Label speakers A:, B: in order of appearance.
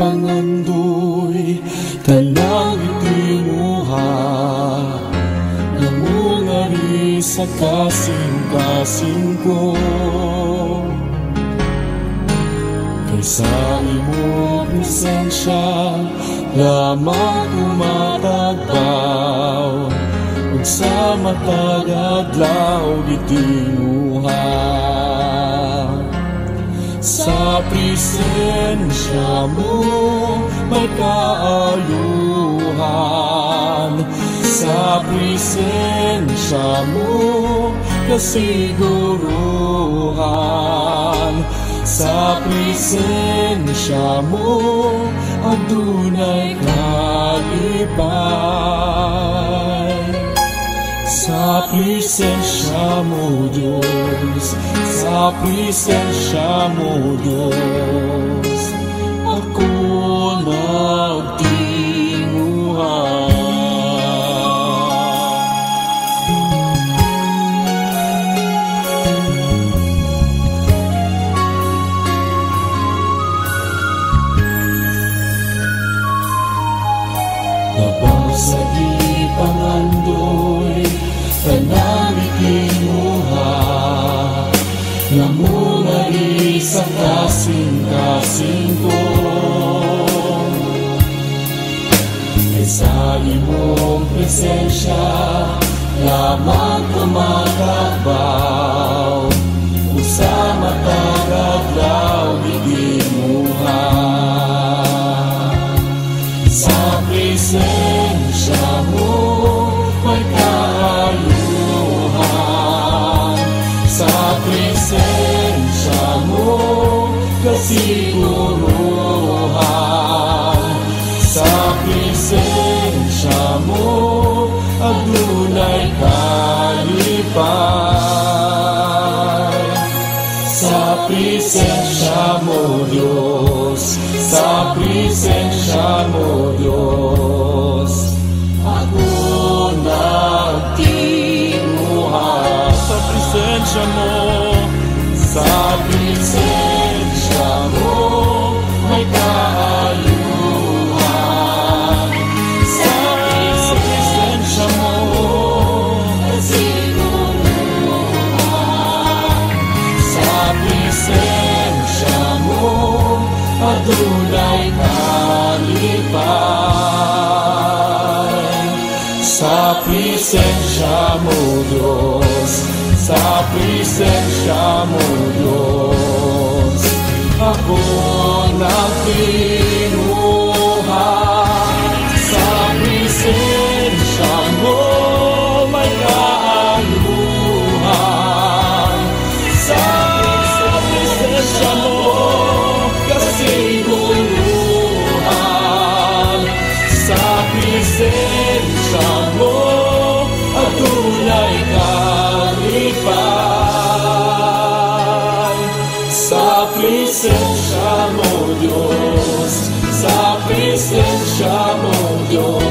A: pangandoy tanang itinguha namungari sa kasing-kasing ko kaysa imo presensya lamang tumatagbaw ug sa matag adlaw gitinguha sa presensya mo may kaayuhan sa presensya mo kasiguruhan sa presensya mo adunay kalipay sa presensya mo Diyos sa presensya mo Diyos ako nagtinguhan Labaw sa ipangandoy tanang itinguha namungari sa kasing-kasing ko kaysa imong presensya lamang tumatagbaw ug sa matag adlaw gitinguha sa presensya mo may kaayuhan sa presensya mo kasiguruhan sa presensya mo adunay kalipay sa presensya mo Diyos sa presensya mo Diyos ako nagtinguhan sa presensya mo sa presensya mo may kaayuhan sa presensya mo kasiguruhan sa presensya mo adunay kalipay sa presensya mo Diyos sa presensya mo Diyos ako nagtinguhan sa presensya mo may kaayuhan sa presensya mo kasiguruhan sa presensya mo adunay kalipay sa presensya mo Diyos sa presensya mo Diyos